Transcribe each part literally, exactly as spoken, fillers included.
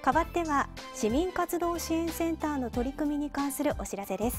代わっては市民活動支援センターの取り組みに関するお知らせです。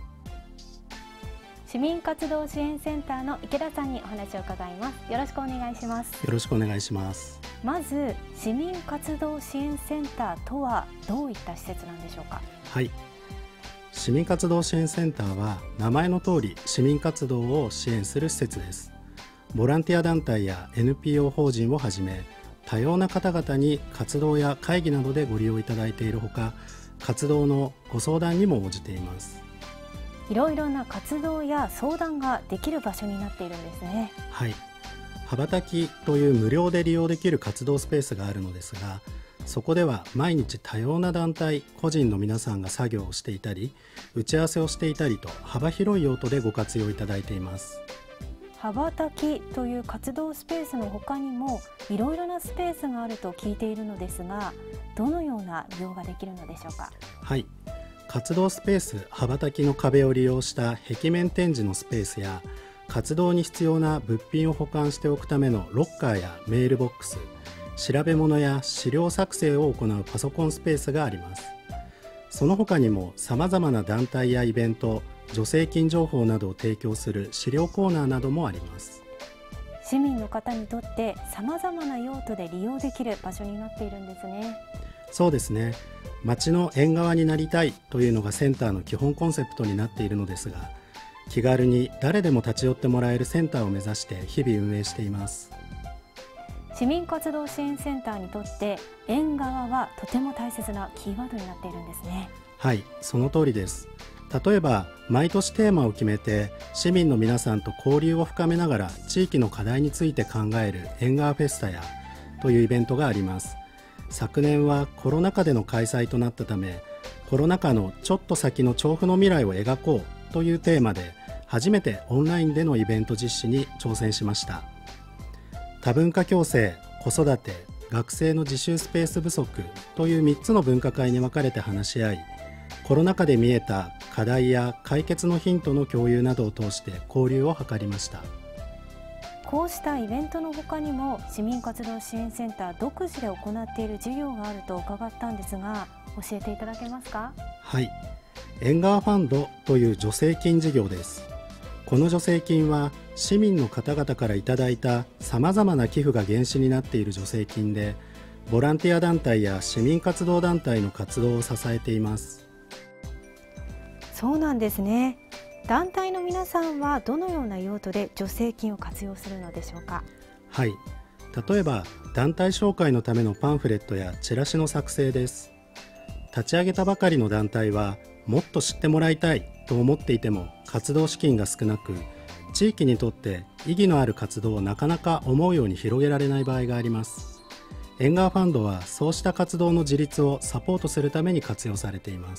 市民活動支援センターの池田さんにお話を伺います。よろしくお願いします。 よろしくお願いします。 まず市民活動支援センターとはどういった施設なんでしょうか。 はい、市民活動支援センターは名前の通り市民活動を支援する施設です。ボランティア団体や エヌピーオー 法人をはじめ多様な方々に活動や会議などでご利用いただいているほか、活動のご相談にも応じています。 いろいろな活動や相談ができる場所になっているんですね。 はい、羽ばたきという無料で利用できる活動スペースがあるのですが、そこでは毎日多様な団体、個人の皆さんが作業をしていたり、打ち合わせをしていたりと幅広い用途でご活用いただいています。 羽ばたきという活動スペースの他にもいろいろなスペースがあると聞いているのですが、どのような利用ができるのでしょうか。 はい、活動スペース羽ばたきの壁を利用した壁面展示のスペースや、活動に必要な物品を保管しておくためのロッカーやメールボックス、調べ物や資料作成を行うパソコンスペースがあります。その他にもさまざまな団体やイベント、助成金情報などを提供する資料コーナーなどもあります。 市民の方にとってさまざまな用途で利用できる場所になっているんですね。 そうですね。街の縁側になりたいというのがセンターの基本コンセプトになっているのですが、気軽に誰でも立ち寄ってもらえるセンターを目指して日々運営しています。 市民活動支援センターにとって縁側はとても大切なキーワードになっているんですね。 はい、その通りです。例えば毎年テーマを決めて市民の皆さんと交流を深めながら地域の課題について考える縁側フェスタやというイベントがあります。昨年はコロナ禍での開催となったため、コロナ禍のちょっと先の調布の未来を描こうというテーマで初めてオンラインでのイベント実施に挑戦しました。多文化共生、子育て、学生の自習スペース不足というみっつの分科会に分かれて話し合い、コロナ禍で見えた課題や解決のヒントの共有などを通して交流を図りました。 こうしたイベントの他にも市民活動支援センター独自で行っている事業があると伺ったんですが、教えていただけますか。 はい、縁側ファンドという助成金事業です。この助成金は市民の方々からいただいたさまざまな寄付が原資になっている助成金で、ボランティア団体や市民活動団体の活動を支えています。 そうなんですね。団体の皆さんはどのような用途で助成金を活用するのでしょうか。 はい、例えば団体紹介のためのパンフレットやチラシの作成です。立ち上げたばかりの団体はもっと知ってもらいたいと思っていても活動資金が少なく、地域にとって意義のある活動をなかなか思うように広げられない場合があります。縁側ファンドはそうした活動の自立をサポートするために活用されています。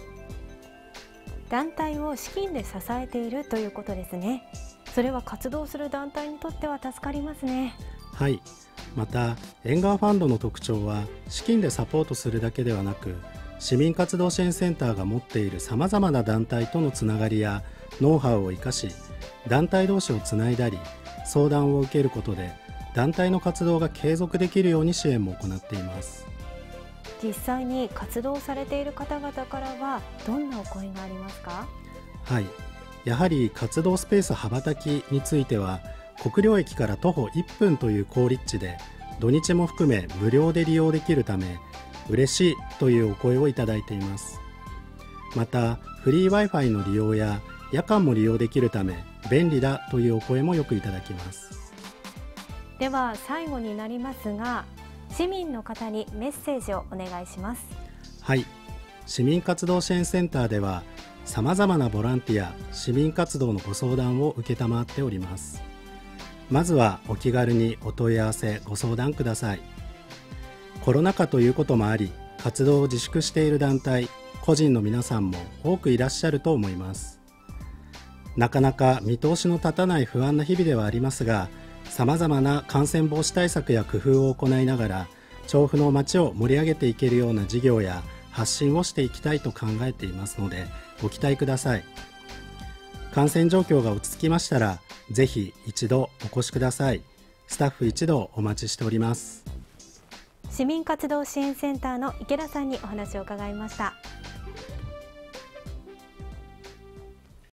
団体を資金で支えているということですね。それは活動する団体にとっては助かりますね。 はい、また縁側ファンドの特徴は資金でサポートするだけではなく、市民活動支援センターが持っているさまざまな団体とのつながりやノウハウを生かし、団体同士をつないだり相談を受けることで団体の活動が継続できるように支援も行っています。 実際に活動されている方々からはどんなお声がありますか。 はい、やはり活動スペース羽ばたきについては国領駅から徒歩いっぷんという好立地で土日も含め無料で利用できるため嬉しいというお声をいただいています。またフリー Wi-Fi の利用や夜間も利用できるため便利だというお声もよくいただきます。 では最後になりますが、市民の方にメッセージをお願いします。 はい、市民活動支援センターではさまざまなボランティア、市民活動のご相談を承っております。まずはお気軽にお問い合わせご相談ください。コロナ禍ということもあり、活動を自粛している団体、個人の皆さんも多くいらっしゃると思います。なかなか見通しの立たない不安な日々ではありますが、さまざまな感染防止対策や工夫を行いながら調布の街を盛り上げていけるような事業や発信をしていきたいと考えていますのでご期待ください。感染状況が落ち着きましたらぜひ一度お越しください。スタッフ一同お待ちしております。 市民活動支援センターの池田さんにお話を伺いました。